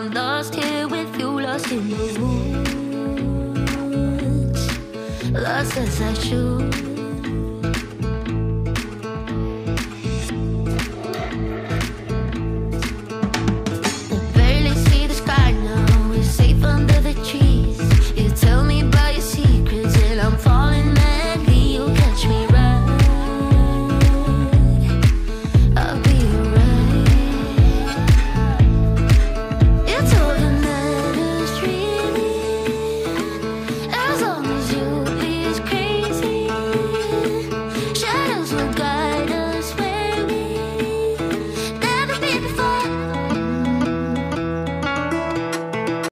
I'm lost here with you, lost in the woods, lost as I should.